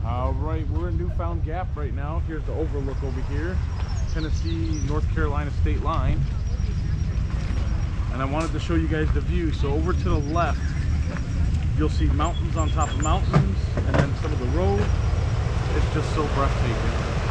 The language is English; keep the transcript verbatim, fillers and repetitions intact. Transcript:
All right, we're in Newfound Gap right now. Here's the overlook over here, Tennessee, North Carolina state line. And I wanted to show you guys the view. So over to the left, you'll see mountains on top of mountains, and then some of the road. It's just so breathtaking.